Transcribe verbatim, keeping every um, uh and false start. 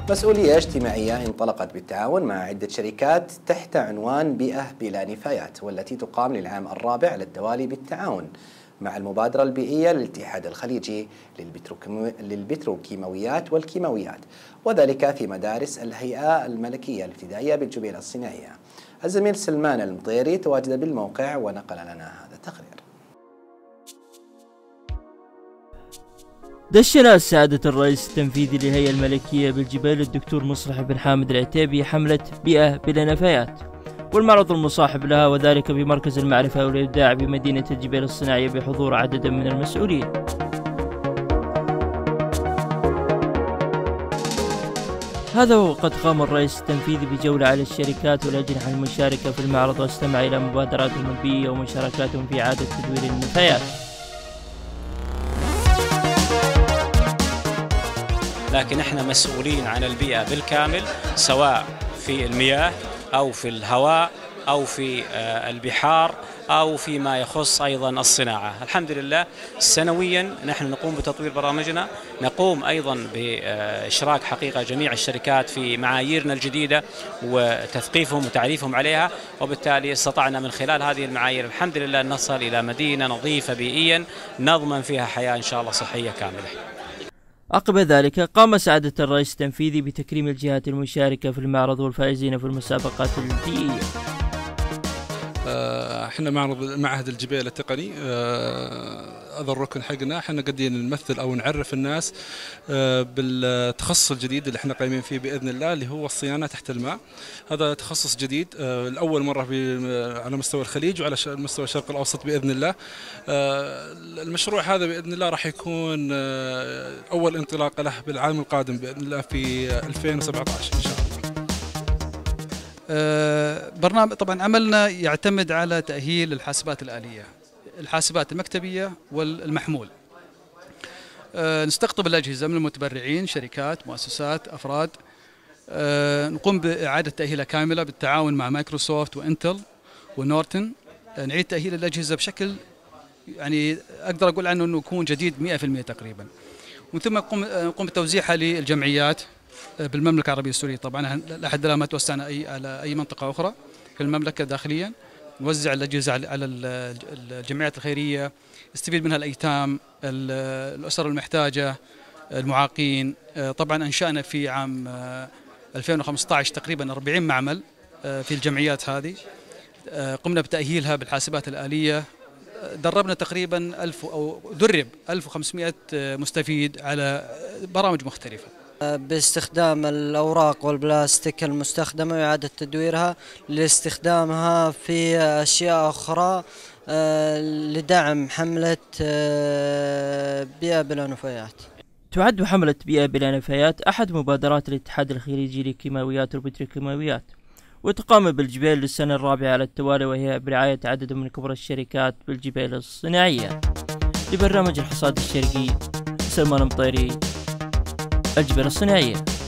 مسؤولية اجتماعية انطلقت بالتعاون مع عدة شركات تحت عنوان بيئة بلا نفايات، والتي تقام للعام الرابع على التوالي بالتعاون مع المبادرة البيئية للاتحاد الخليجي للبتروكيماويات والكيماويات، وذلك في مدارس الهيئة الملكية الابتدائية بالجبيل الصناعية. الزميل سلمان المطيري تواجد بالموقع ونقل لنا هذا التقرير. دشن سعادة الرئيس التنفيذي للهيئة الملكية بالجبيل الدكتور مصلح بن حامد العتيبي حملة بيئة بلا نفايات والمعرض المصاحب لها، وذلك بمركز المعرفة والإبداع بمدينة الجبيل الصناعية بحضور عدد من المسؤولين. هذا وقد قام الرئيس التنفيذي بجولة على الشركات والأجنحة المشاركة في المعرض، واستمع إلى مبادراتهم البيئية ومشاركاتهم في إعادة تدوير النفايات. لكن احنا مسؤولين عن البيئة بالكامل، سواء في المياه أو في الهواء أو في البحار أو فيما يخص أيضا الصناعة. الحمد لله سنويا نحن نقوم بتطوير برامجنا، نقوم أيضا بإشراك حقيقة جميع الشركات في معاييرنا الجديدة وتثقيفهم وتعريفهم عليها، وبالتالي استطعنا من خلال هذه المعايير الحمد لله أن نصل إلى مدينة نظيفة بيئيا نضمن فيها حياة إن شاء الله صحية كاملة. عقب ذلك قام سعادة الرئيس التنفيذي بتكريم الجهات المشاركة في المعرض والفائزين في المسابقات البيئية. احنا معرض معهد الجبيل التقني، هذا الركن حقنا احنا قاعدين نمثل او نعرف الناس بالتخصص الجديد اللي احنا قايمين فيه باذن الله، اللي هو الصيانه تحت الماء. هذا تخصص جديد لاول مره على مستوى الخليج وعلى مستوى الشرق الاوسط باذن الله. المشروع هذا باذن الله راح يكون اول انطلاقه له بالعام القادم باذن الله في ألفين وسبعة عشر ان شاء الله. برنامج طبعا عملنا يعتمد على تأهيل الحاسبات الآلية، الحاسبات المكتبية والمحمول. نستقطب الأجهزة من المتبرعين، شركات، مؤسسات، أفراد. نقوم بإعادة تأهيلها كاملة بالتعاون مع مايكروسوفت وإنتل ونورتن. نعيد تأهيل الأجهزة بشكل يعني أقدر أقول عنه أنه يكون جديد مئة في المئة تقريبا، ومن ثم نقوم بتوزيعها للجمعيات بالمملكة العربية السورية. طبعا لحد الآن ما توسعنا أي على أي منطقة أخرى في المملكة داخليا. نوزع الأجهزة على الجمعيات الخيرية، يستفيد منها الأيتام، الأسر المحتاجة، المعاقين. طبعا أنشأنا في عام ألفين وخمسة عشر تقريبا أربعين معمل في الجمعيات هذه، قمنا بتأهيلها بالحاسبات الآلية. دربنا تقريبا ألف أو درب ألف وخمسمئة مستفيد على برامج مختلفة باستخدام الأوراق والبلاستيك المستخدمة وإعادة تدويرها لاستخدامها في أشياء أخرى لدعم حملة بيئة بلا نفايات. تعد حملة بيئة بلا نفايات أحد مبادرات الاتحاد الخليجي للكيماويات والبتروكيماويات، وتقام بالجبيل للسنة الرابعة على التوالي، وهي برعاية عدد من كبرى الشركات بالجبيل الصناعية. لبرنامج الحصاد الشرقي، سلمان المطيري، الجبيل الصناعية.